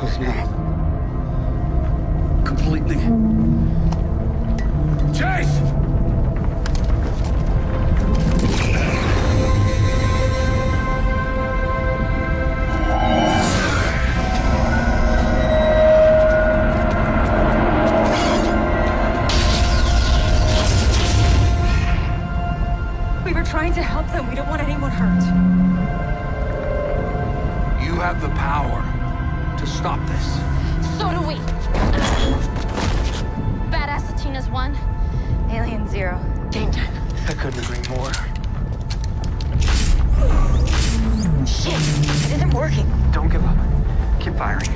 Michael's mom. Completely. Chase! We were trying to help them. We don't want anyone hurt. You have the power to stop this. So do we. Badass Latina's 1, Alien 0. Game time. I couldn't agree more. Shit, it isn't working. Don't give up. Keep firing.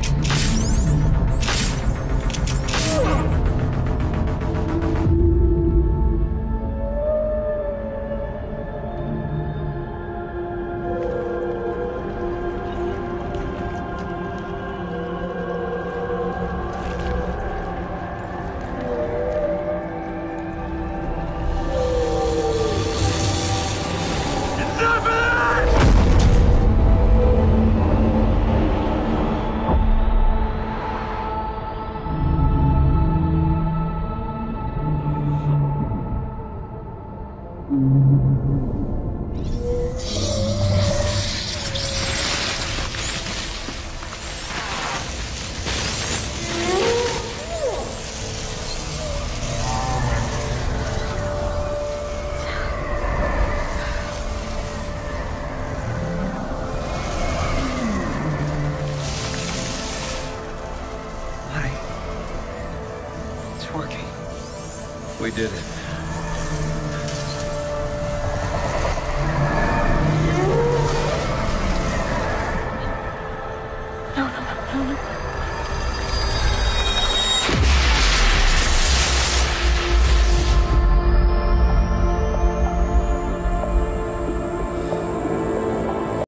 It's working. We did it.